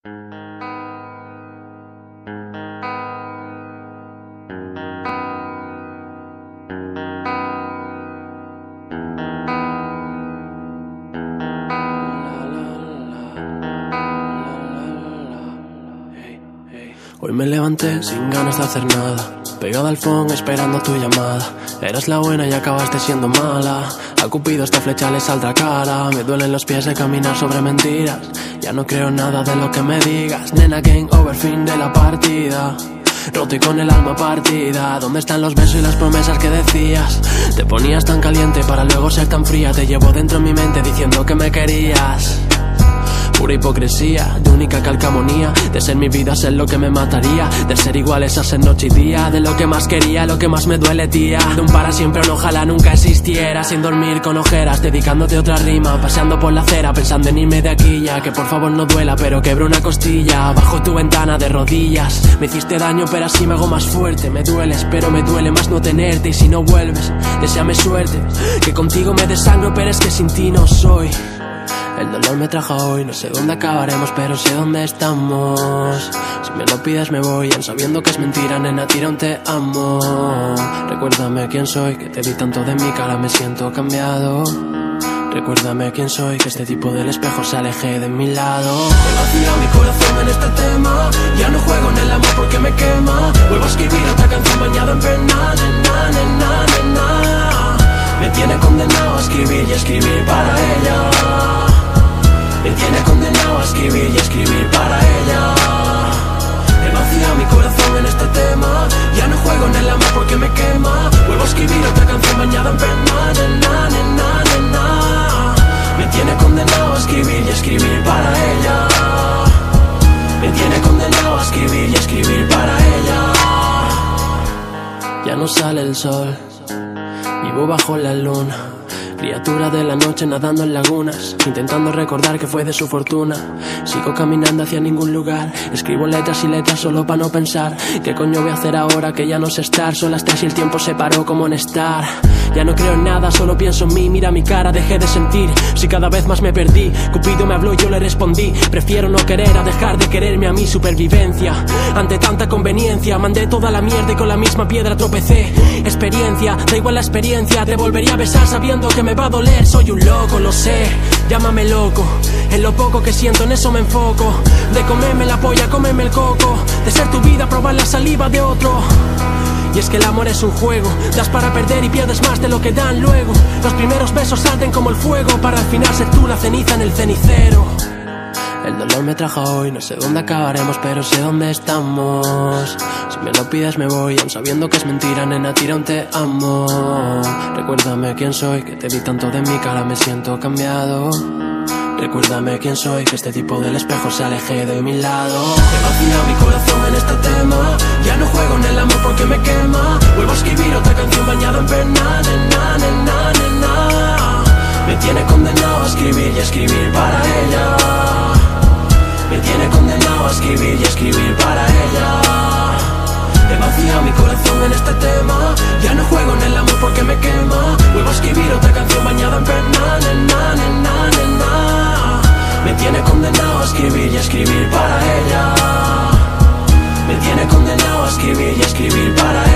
Hoy me levanté sin ganas de hacer nada, pegado al phone esperando tu llamada. Eras la buena y acabaste siendo mala. A Cupido esta flecha le saldrá cara. Me duelen los pies de caminar sobre mentiras. Ya no creo nada de lo que me digas. Nena, game over, fin de la partida. Roto y con el alma partida. ¿Dónde están los besos y las promesas que decías? Te ponías tan caliente para luego ser tan fría. Te llevo dentro en mi mente diciendo que me querías. Pura hipocresía, de única calcamonía. De ser mi vida, ser lo que me mataría. De ser iguales a ser noche y día. De lo que más quería, lo que más me duele, tía. De un para siempre, un ojalá nunca existiera. Sin dormir con ojeras, dedicándote otra rima. Paseando por la acera, pensando en irme de aquí ya. Que por favor no duela, pero quebro una costilla. Bajo tu ventana de rodillas. Me hiciste daño, pero así me hago más fuerte. Me dueles, pero me duele más no tenerte. Y si no vuelves, deséame suerte. Que contigo me desangro, pero es que sin ti no soy. El dolor me trajo hoy, no sé dónde acabaremos, pero sé dónde estamos. Si me lo pides me voy, aun sabiendo que es mentira, nena, tira un te amo. Recuérdame quién soy, que te vi tanto de mi cara, me siento cambiado. Recuérdame quién soy, que este tipo del espejo se aleje de mi lado. He vaciado mi corazón en este tema. Ya no juego en el amor porque me quema. Vuelvo a escribir otra canción bañado en pena. Nena, nena, nena. Me tiene condenado a escribir y escribir para ella. Me tiene condenado a escribir y escribir para ella. He vaciado mi corazón en este tema. Ya no juego en el amor porque me quema. Vuelvo a escribir otra canción bañada en pena. Nena, nena, nena. Me tiene condenado a escribir y escribir para ella. Me tiene condenado a escribir y escribir para ella. Ya no sale el sol, vivo bajo la luna. Criatura de la noche nadando en lagunas, intentando recordar que fue de su fortuna. Sigo caminando hacia ningún lugar. Escribo letras y letras solo para no pensar. ¿Qué coño voy a hacer ahora que ya no sé estar? Son las 3 y el tiempo se paró como en Star. Ya no creo en nada, solo pienso en mí. Mira mi cara, dejé de sentir. Si cada vez más me perdí. Cupido me habló y yo le respondí. Prefiero no querer a dejar de quererme a mi supervivencia. Ante tanta conveniencia mandé toda la mierda y con la misma piedra tropecé. Experiencia, da igual la experiencia. Te volvería a besar sabiendo que me va a doler. Soy un loco, lo sé, llámame loco. En lo poco que siento, en eso me enfoco. De comerme la polla, comerme el coco. De ser tu vida, probar la saliva de otro. Y es que el amor es un juego. Das para perder y pierdes más de lo que dan luego. Los primeros besos arden como el fuego, para al final ser tú la ceniza en el cenicero. El dolor me trajo hoy, no sé dónde acabaremos, pero sé dónde estamos. Si me lo pides me voy, aun sabiendo que es mentira, nena, tira un te amo. Recuérdame quién soy, que te vi tanto de mi cara, me siento cambiado. Recuérdame quién soy, que este tipo del espejo se aleje de mi lado. He vaciado mi corazón en este tema. Ya no juego en el amor porque me quema. Vuelvo a escribir otra canción bañada en pena. Nena, nena, nena. Me tiene condenado a escribir y escribir para ella. Me tiene condenado a escribir y escribir para ella. He vaciado mi corazón en este tema. Ya no juego en el amor porque me quema. Vuelvo a escribir otra canción bañada en pena. Nena, nena, nena. Me tiene condenado a escribir y escribir para ella. Me tiene condenado a escribir y escribir para ella.